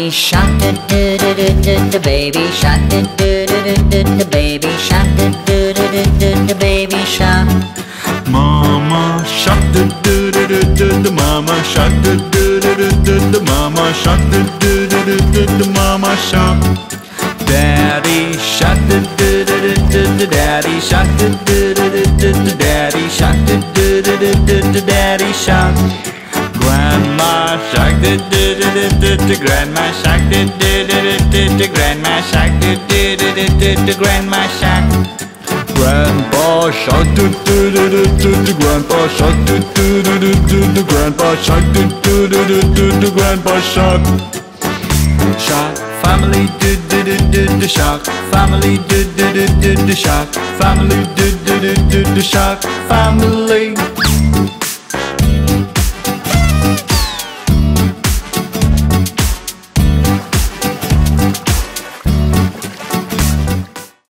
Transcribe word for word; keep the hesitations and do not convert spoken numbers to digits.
Daddy shark, do do do do do do. Baby shark, do do do do do do. Baby shark, do do do do do do. Baby shark. Mama shark, do do do do do do. Mama shark, do do do do do do. Mama shark, do do do do do do. Mama shark. Daddy shark, do do do do do do. Daddy shark, do do do do do do. Daddy shark, do do do do do do. Daddy shark. Grandma shark, do do do do do do. Grandma shark, do do do do do do. Grandma shark, do do do do do do. Grandma shark. Grandpa shark, do do do do do do. Grandpa shark, do do do do do do. Grandpa shark, do do do do do do. Grandpa shark. Shark family, do do do do do. Shark family, do do do do do. Shark family, do do do do do. Shark family.